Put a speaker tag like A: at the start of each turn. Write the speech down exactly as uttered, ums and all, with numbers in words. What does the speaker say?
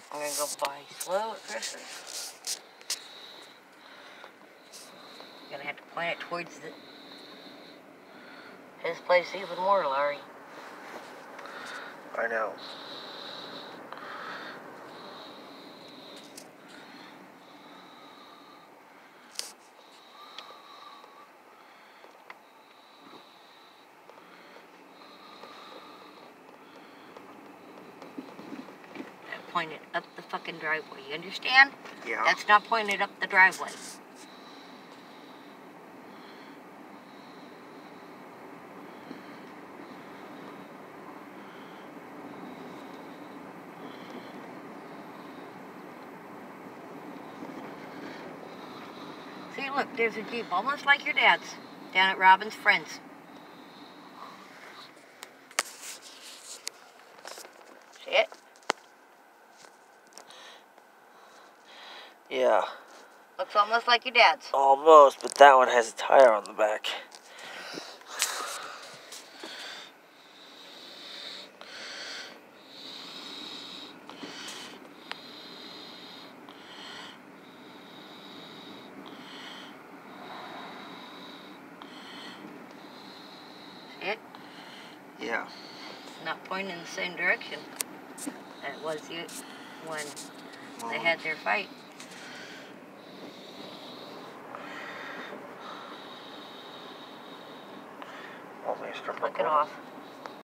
A: I'm gonna go buy slow at Christmas. I'm gonna have to point it towards the, his place even more, Larry.
B: I know.
A: Pointed up the fucking driveway, you understand?
B: Yeah.
A: That's not pointed up the driveway. See, look, there's a Jeep, almost like your dad's, down at Robin's Friends. See it?
B: Yeah.
A: Looks almost like your dad's.
B: Almost, but that one has a tire on the back.
A: See it?
B: Yeah.
A: It's not pointing in the same direction that it was you when
B: Well,
A: they had their fight.
B: Only a strip
A: Click
B: of
A: it
B: gold.
A: off.